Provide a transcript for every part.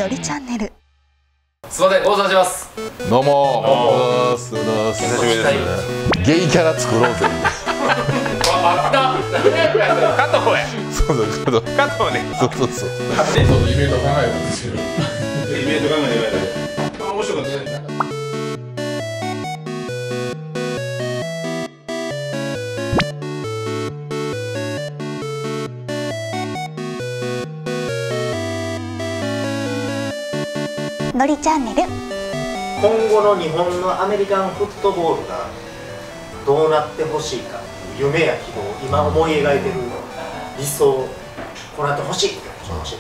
のりチャンネル。 すみません、ご無沙汰します。 どうも、久しぶりですね。ゲイキャラ作ろうぜ。 加藤や。 そうそう、 加藤ね。 そうそうそう。 イベント考えるんですけど。イベント考えて面白かったね。 のりチャンネル。 今後の日本のアメリカンフットボールがどうなってほしいか、夢や希望、今思い描いてる理想、こうなってほしいって教えてもらいます。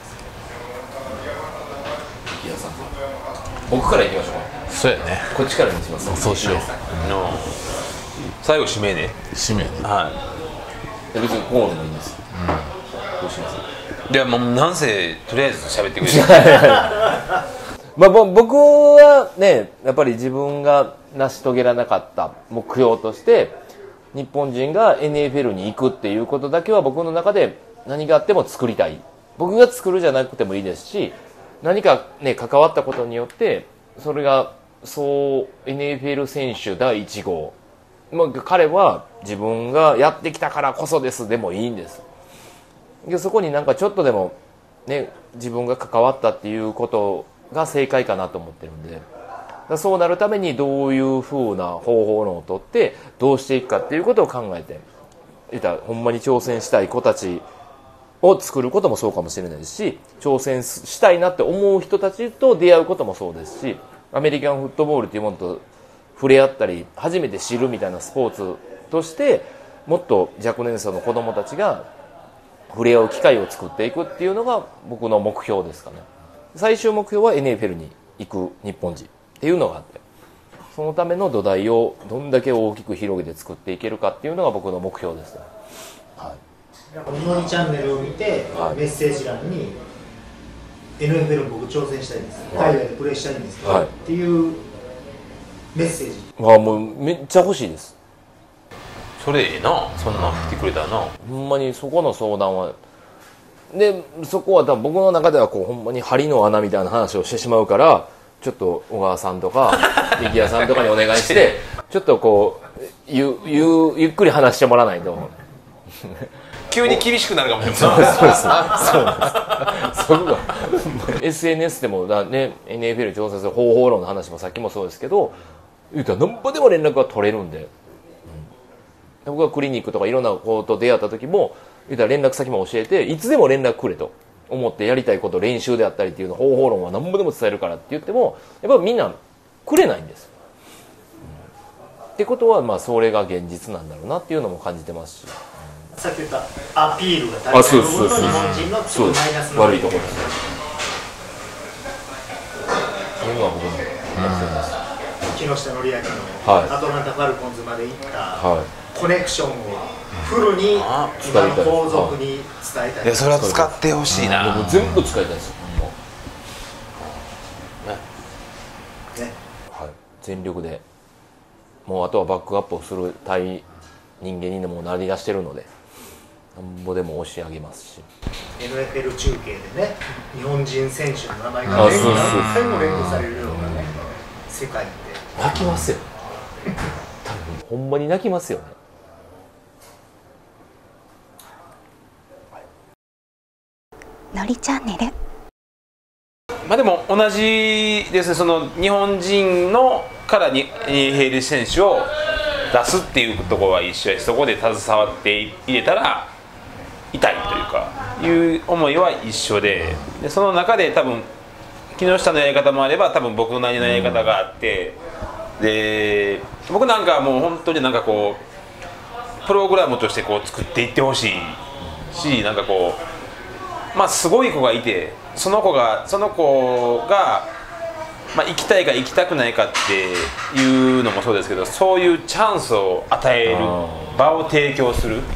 池田さん、僕から行きましょうか。 そうやね。 こっちからにします。 そうしよう。 最後締めね。 締めね。 は別にこうでもいいんです。どうします？ い。いやもうなんせとりあえず喋ってくれる。 まあ、僕はね、やっぱり自分が成し遂げられなかった目標として日本人が NFL に行くっていうことだけは僕の中で何があっても作りたい。僕が作るじゃなくてもいいですし、何かね関わったことによってそれがそう NFL 選手第1号、まあ、彼は自分がやってきたからこそですでもいいんです。でそこになんかちょっとでもね自分が関わったっていうことが正解かなと思ってるんで、そうなるためにどういう風な方法論をとってどうしていくかっていうことを考えていた、ほんまに挑戦したい子たちを作ることもそうかもしれないですし、挑戦したいなって思う人たちと出会うこともそうですし、アメリカンフットボールっていうものと触れ合ったり初めて知るみたいなスポーツとしてもっと若年層の子どもたちが触れ合う機会を作っていくっていうのが僕の目標ですかね。最終目標は NFL に行く日本人っていうのがあって、そのための土台をどんだけ大きく広げて作っていけるかっていうのが僕の目標ですね。はい、 のりチャンネルを見て、 はい、 メッセージ欄に NFL 僕挑戦したいんです、海外でプレーしたいんですけど、 はい、 っていうメッセージもうめっちゃ欲しいです。 それええな、そんなん来てくれたらな。 ほんまにそこの相談はで、そこは多分僕の中ではこうほんまに針の穴みたいな話をしてしまうから、ちょっと小川さんとか力也さんとかにお願いしてちょっとこうゆっくり話してもらわないと急に厳しくなるかもしれない。 そうそこがSNS でもだ、ね、NFL 挑戦する方法論の話もさっきもそうですけど、言うたら何ぼでも連絡が取れるんで、僕がクリニックとかいろんな子と出会った時も言うたら連絡先も教えて、いつでも連絡くれと思ってやりたいこと練習であったりっていうの方法論は何ぼでも伝えるからって言ってもやっぱりみんなくれないんです、ってことはまあそれが現実なんだろうなっていうのも感じてますし、 さっき言ったアピールが大事な部分と日本人のすごいマイナスの悪いところですね。そういうのは僕もやってます。 木下憲明のはいアトランタ・ファルコンズまで行った、 はい、 コネクションをフルに今の皇族に伝えたい。 いやそれは使ってほしいな。 もう全部使いたいですよ、 ね、 はい、全力でもうあとはバックアップをする対人間にでもなりだしてるのでなんぼでも押し上げますし、 NFL 中継でね日本人選手の名前が何回も連呼されるようなね世界って泣きますよ多分ほんまに泣きますよね。 のりチャンネル。 まあでも同じですね。その日本人のからにNFL選手を出すっていうところは一緒です。そこで携わって入れたら痛いというかいう思いは一緒で、その中で多分木下のやり方もあれば多分僕なりのやり方があって、で僕なんかはもう本当になんかこうプログラムとしてこう作っていってほしいし、なんかこうまあすごい子がいてその子が、まあ、行きたいか行きたくないかっていうのもそうですけど、そういうチャンスを与える場を提供する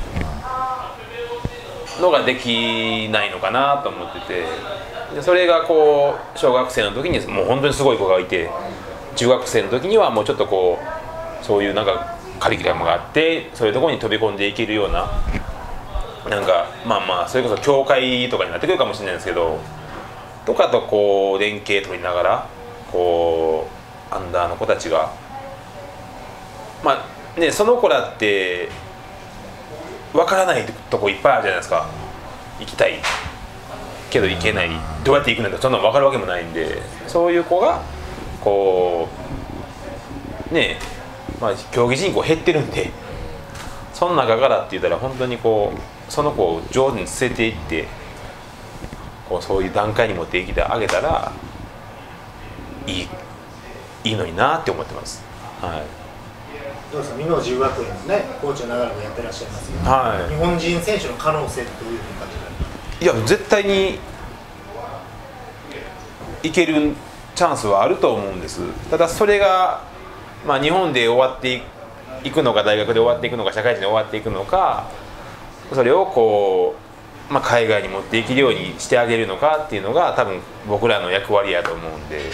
のができないのかなと思ってて、でそれがこう小学生の時にもう本当にすごい子がいて、中学生の時にはもうちょっとこうそういうなんかカリキュラムがあってそういうところに飛び込んでいけるような、なんかまあまあそれこそ教会とかになってくるかもしれないですけど、 とかとこう連携取りながらこうアンダーの子たちがまあねその子らって分からないとこいっぱいあるじゃないですか。行きたいけど行けない、どうやって行くのかそんなの分かるわけもないんで、そういう子がこうねまあ競技人口減ってるんで、その中からって言ったら本当にこうその子を上手に捨てていってこうそういう段階に持っていきてあげたらいいのになって思ってます。はい。 どうですか、箕面自由学園のねコーチを長らくやってらっしゃいますが、 はい、 日本人選手の可能性ってどういうふうに感じられますか？ いや絶対にいけるチャンスはあると思うんです。ただそれが、まあ、日本で終わっていくのか大学で終わっていくのか社会人で終わっていくのか、それをこう、まあ、海外に持っていけるようにしてあげるのかっていうのが多分僕らの役割やと思うんで、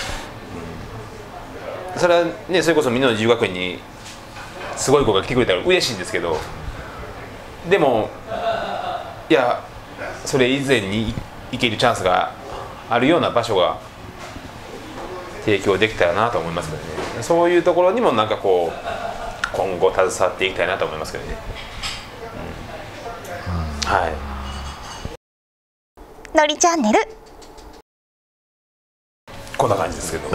それはねそれこそ箕面自由学園にすごい子が来てくれたら嬉しいんですけど、でもいやそれ以前に行けるチャンスがあるような場所が提供できたらなと思いますけどね。そういうところにもなんかこう今後携わっていきたいなと思いますけどね。はい。 のりチャンネル。 こんな感じですけど。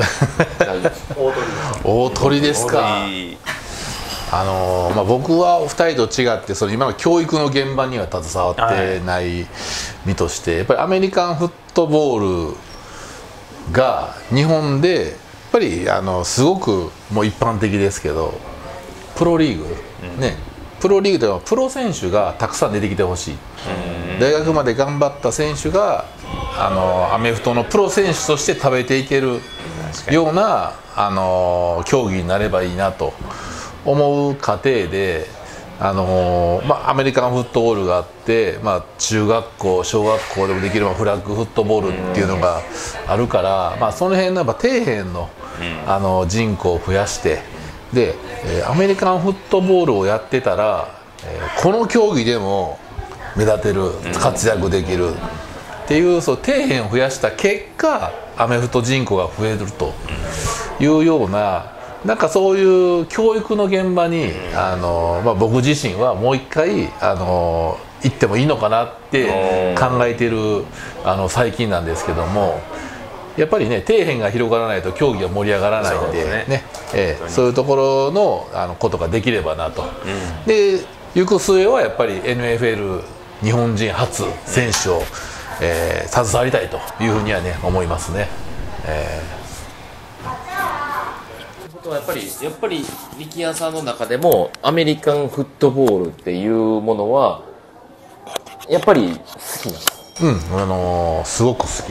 大鳥ですか。まあ、僕はお二人と違ってその今の教育の現場には携わってない身として、やっぱりアメリカンフットボールが日本でやっぱりすごくもう一般的ですけど、プロリーグ、ね、プロリーグではプロ選手がたくさん出てきてほしい。大学まで頑張った選手がアメフトのプロ選手として食べていけるような競技になればいいなと思う過程で、まあ、アメリカンフットボールがあって、まあ、中学校小学校でもできるフラッグフットボールっていうのがあるから、まあ、その辺のやっぱ底辺の、人口を増やしてで、アメリカンフットボールをやってたら、この競技でも目立てる活躍できるっていうそう底辺を増やした結果アメフト人口が増えるというような。なんかそういう教育の現場にまあ、僕自身はもう一回行ってもいいのかなって考えている最近なんですけども、やっぱりね底辺が広がらないと競技は盛り上がらないんでね、そういうところのことができればなと、で行く末はやっぱり NFL 日本人初選手を、携わりたいというふうにはね思いますね。 やっぱり力也さんの中でもアメリカンフットボールっていうものはやっぱり好きなんですか？ すごく好き。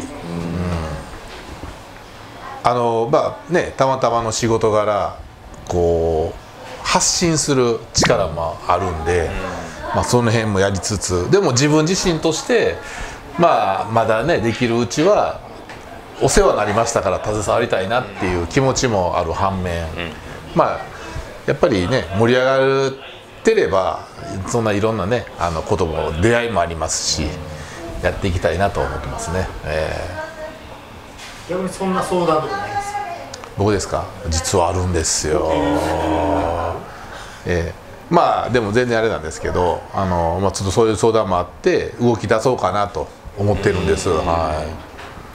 まあね、たまたまの仕事柄こう発信する力もあるんで、まあ、その辺もやりつつ、でも自分自身として、まあ、まだねできるうちはお世話になりましたから携わりたいなっていう気持ちもある反面、まあやっぱりね盛り上がってればそんないろんなねことも出会いもありますし、やっていきたいなと思ってますね。 逆にそんな相談とかないですか？ 僕ですか？実はあるんですよ。まあでも全然あれなんですけど、まあ、ちょっとそういう相談もあって動き出そうかなと思ってるんです。はい。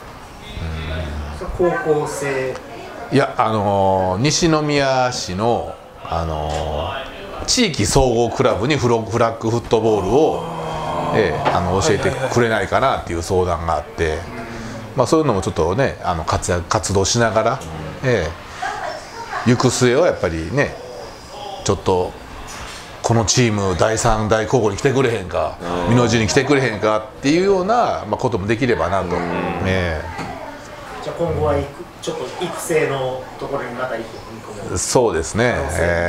高校生いや西宮市の地域総合クラブにフラッグフットボールを、教えてくれないかなっていう相談があって、まあ、そういうのもちょっとね活動しながら、行く末はやっぱりねちょっとこのチーム第3第高校に来てくれへんか箕面市に来てくれへんかっていうような、まあ、こともできればなと。 じゃあ今後はちょっと育成のところにまた一歩踏み込む。 そうですね。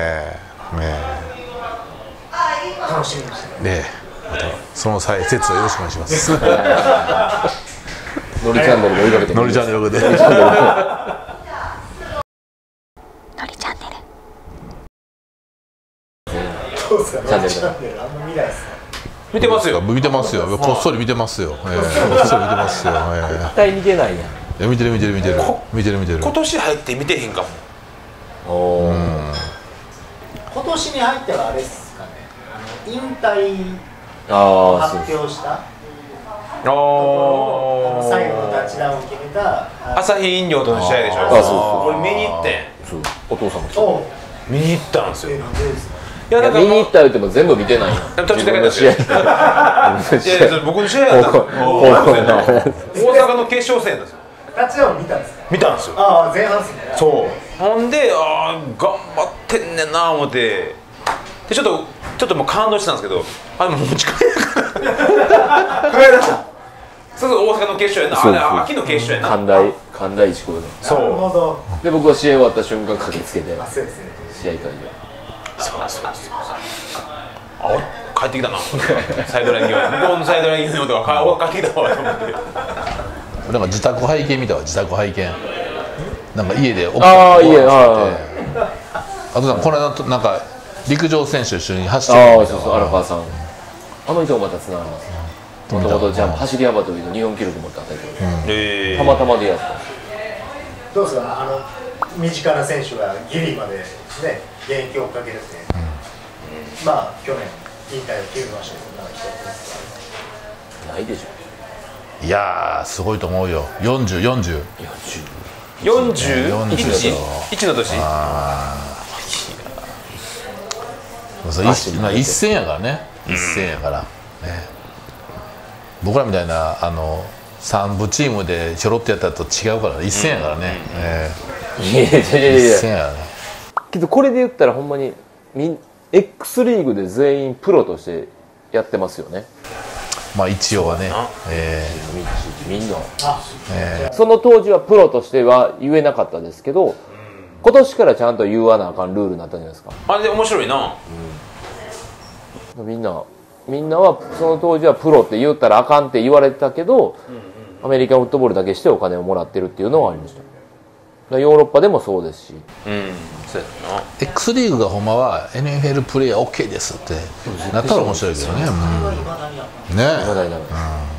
楽しみにしてます。 またその際説をよろしくお願いします。 のりチャンネルで追いかけてのりチャンネルで。 のりチャンネル。 どうですか？のりチャンネルあんま見ないですね。 見てますよ。 見てますよ。こっそり見てますよ。こっそり見てますよ。 絶対見てないやん。 いや見てる見てる見てる見てる見てる。 今年入って見てへんかも。 おお。 今年に入ってはあれですかね、引退ああ、 発表したああ。 最後のタッチダウンを決めた朝日飲料との試合でしょ。 あそうそうこれ見に行ってん。 そう。お父さんもおう見に行ったんですよ。 なんでですか。 いやいや見に行った言っても全部見てないよ。 途中で自分の試合。 いや僕の試合やったんですよ。大阪の決勝戦ですよ。 タッチダウン見たんですか。 見たんですよ。 ああ前半ですね。 そうほんで頑張ってんねんな思ってでちょっともう感動してたんですけどもう持ち帰るから帰らしたそうそう大阪の決勝やなあれ秋の決勝やな神田一高で。 そうなるほど。 で僕は試合終わった瞬間駆けつけてあそうですね。 試合会場。 帰ってきたなサイドライン際向こうのサイドライン際とか帰ってきたわと思ってなんか自宅拝見見たわ自宅拝見。なんか家で奥ああ家あとこの間なんか陸上選手と一緒に走ってるああそうそう荒川さん。あの人もまたつながります。もともとジャンプ走り幅跳びの日本記録持ったんだけど、たまたまでやった。 どうですか身近な選手がギリまでね現役を追っかけてて、まあ去年引退を決めましたけどなんか人ないでしょ。 いやーすごいと思うよ。40 41の年今一戦やからね一戦やから、ね、僕らみたいな3部チームでちょろっとやったと違うから一戦やからね。 いやいやい一や戦やからね。 けどこれで言ったらほんまにX リーグで全員プロとしてやってますよね。 まあ一応はね。 みんな、その当時はプロとしては言えなかったですけど、今年からちゃんと言わなあかんルールになったんじゃないですか。 あれで面白いな。 みんなはその当時はプロって言ったらあかんって言われてたけど、アメリカンフットボールだけしてお金をもらってるっていうのはありました。だからヨーロッパでもそうですし、 そうやな。 X リーグがほんまは NFL プレーヤー OK ですってなったら面白いけどね。ね話題になる。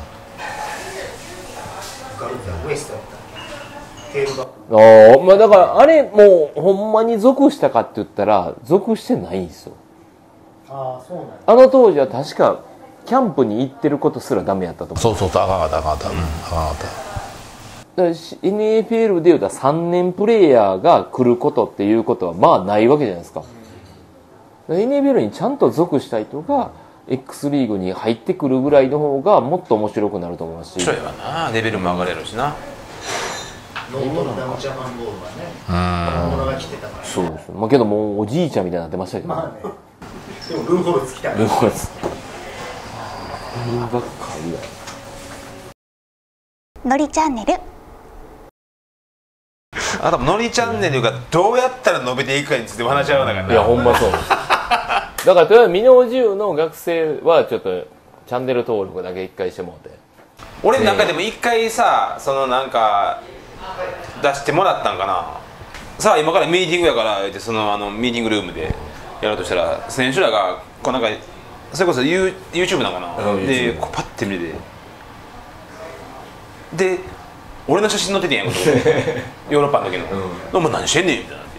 ウエストやったテールバックまあだからあれもうほんまに属したかって言ったら属してないんですよ。 ああそうなんだ。 あの当時は確かキャンプに行ってることすらダメやったと思う。 そうそうそうあかんかったあかんかったあかんかった。 だから NFL でいうと3年プレイヤーが来ることっていうことはまあないわけじゃないですか。NFL にちゃんと属した人が X リーグに入ってくるぐらいの方がもっと面白くなると思いますし。 そうやわなレベルも上がれるしな。 ノートルダムジャパンボールがね若者が来てたから。 そうです。まあけどもうおじいちゃんみたいになってましたけど、 まあね。でもルーフォルツ来たから。 ルーフォルツルーばっかりだ。 のりチャンネル。 あとのりチャンネルがどうやったら伸びていくかについてお話し合わなかった。 いやほんまそうだからとりあえず箕面自由の学生はちょっとチャンネル登録だけ一回してもらって。 俺なんかでも一回さそのなんか出してもらったんかな。さあ今からミーティングやからってそのミーティングルームでやろうとしたら選手らがこうなんかそれこそ YouTube なんかな、でこうパッて見てで俺の写真載っててんやんヨーロッパの時の「お前何してんねん」みたいなって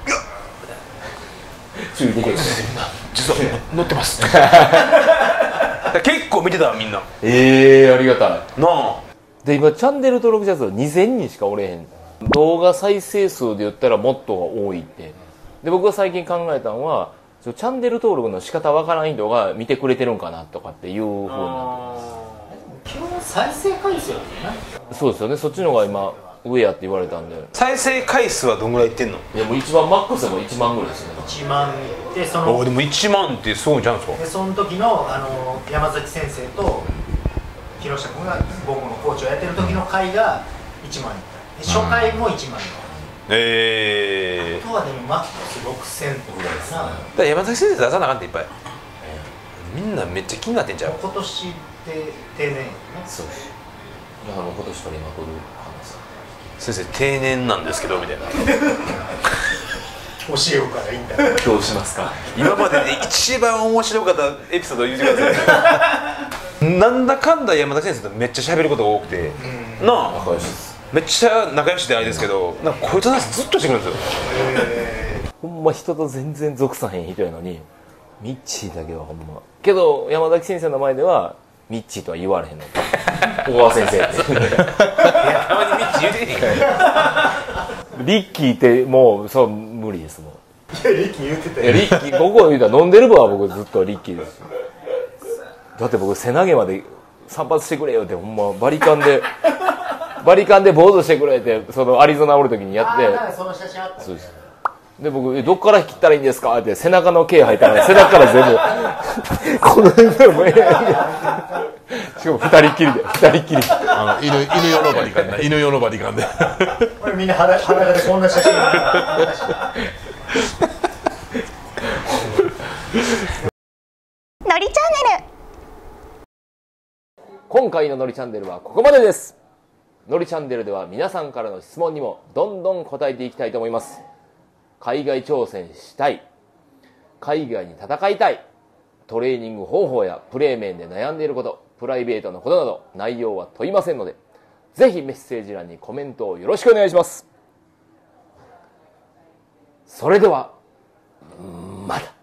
「いや実は載ってます」結構見てたわみんなありがたいなあ。 で今チャンネル登録者数2000人しかおれへん。動画再生数で言ったらもっとが多いって。で僕が最近考えたのはチャンネル登録の仕方わからん人が見てくれてるんかなとかっていうふうになって基本再生回数やもんね。 そうですよね。そっちの方が今上やって言われたんで。 再生回数はどんぐらいいってんの？ いやもう一番マックスでも1万ぐらいですよね。 1万でそのでも1万ってすごいじゃんすか。 でその時の山崎先生と木下君が僕のコーチをやってる時の回が1万で初回も1万あとはでもマックス6000ぐらいですな。 だから山崎先生出さなあかんっていっぱい、みんなめっちゃ気になってんちゃう。 今年で定年やね。 そうです。だからもう今年から今取る話。 先生定年なんですけどみたいな教えようからいいんだ。 どうしますか。今までで一番面白かったエピソードを言ってください。なんだかんだ山田先生とめっちゃ喋ることが多くて、なあめっちゃ仲良しであれですけど、なんかこいつの話ずっとしてくるんですよ。 ほんま人と全然属さへん人やのにミッチーだけはほんまけど山崎先生の前ではミッチーとは言われへんの小川先生ってたまにミッチ言うてへんからリッキーってもうそう無理ですもん。 いやリッキー言ってたよ。 いやリッキーここ言うたら飲んでる分は僕ずっとリッキーです。だって僕背投げまで散髪してくれよってほんまバリカンで坊主してくれってそのアリゾナおる時にやってその写真あった。 そうです。で僕どっから切ったらいいんですかって背中の毛入ったら背中から全部この辺でもしかも二人っきりで犬用のバリカンで犬用のバリカンでこれみんな裸でこんな写真。 のりチャンネル。 今回ののりチャンネルはここまでです。のりチャンネルでは皆さんからの質問にもどんどん答えていきたいと思います。海外挑戦したい、海外に戦いたい、トレーニング方法やプレー面で悩んでいること、プライベートのことなど内容は問いませんので、ぜひメッセージ欄にコメントをよろしくお願いします。それではまた。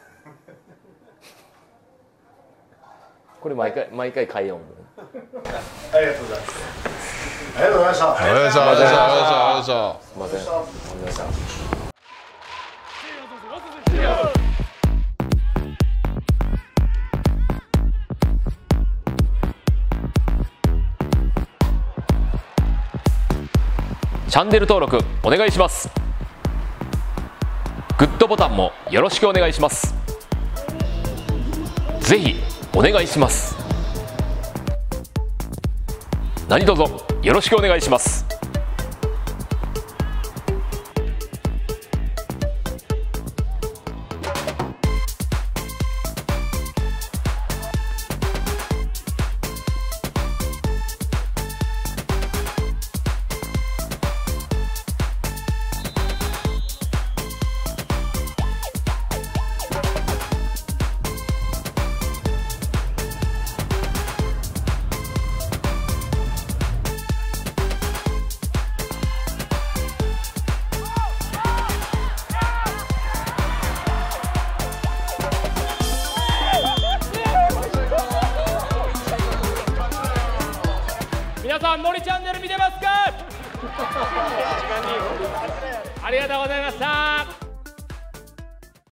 これ毎回変えよう。 ありがとうございます。ありがとうございました。 ありがとうございました。ありがとうございました。 すいません。ありがとうございました。チャンネル登録お願いします。グッドボタンもよろしくお願いします。ぜひお願いします。何卒よろしくお願いします。 皆さん、のりチャンネル見てますか？ありがとうございました。